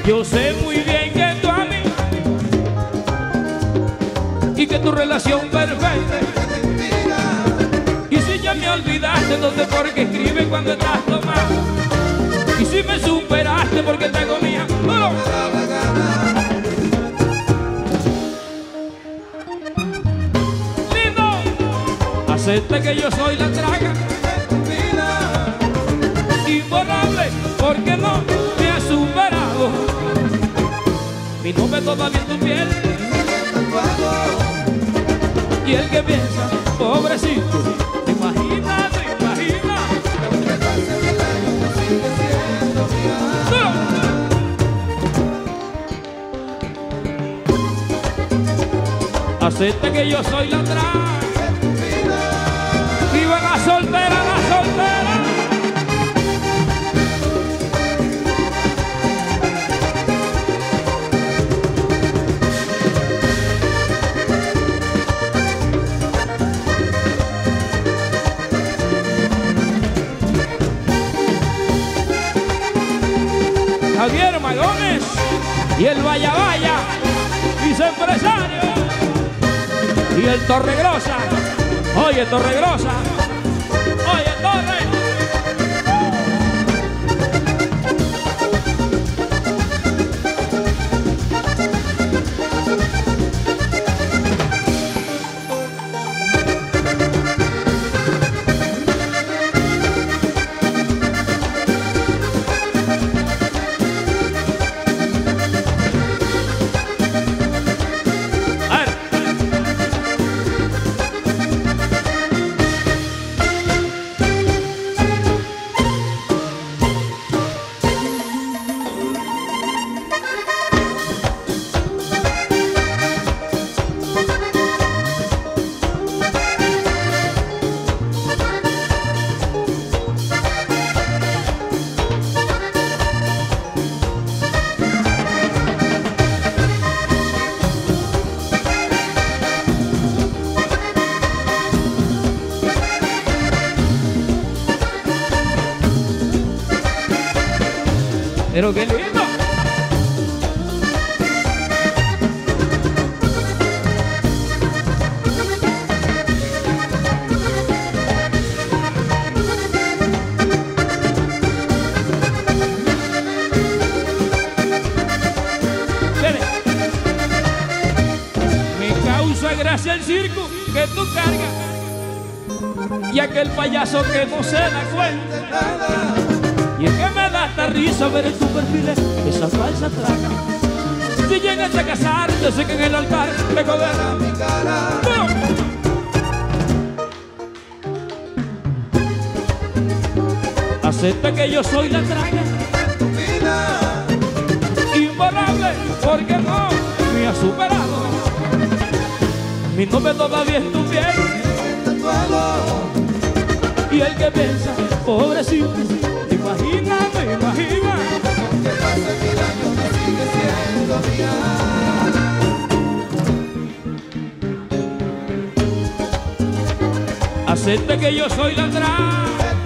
Yo sé muy bien que tú a mí y que tu relación perfecta. Y si ya me olvidaste, entonces ¿por qué escribes cuando estás tomado? Y si me superaste, porque te hago mía. ¡Oh! Lindo, acepta que yo soy la traga de tu vida, imborrable, porque no me has superado. Mi nombre todavía en tu piel, y el que piensa, pobrecito, te imaginas, te imaginas. Aunque pase mil años, tú sigues siendo mía. Acepta que yo soy la traga de tu vida. Viva la soltera, la soltera. Javier Magones y el Vaya Vaya, mis empresarios, y el Torregrosa. Oye, Torregrosa, oye, Torre. Pero qué lindo. Me causa gracia el circo que tú cargas y aquel payaso que no se da cuenta nada. Y es que me da hasta risa ver en tu perfil esa falsa traga. Si llegas a casarte, sé que en el altar te coderá mi cara. Acepta que yo soy la traga de tu vida, imborrable, porque no me ha superado. Mi nombre todavía es tu piel, y el que piensa, pobrecito, te imaginas, te imaginas. Aunque pase mil años, no sigue siendo mía. Acepta que yo soy la traga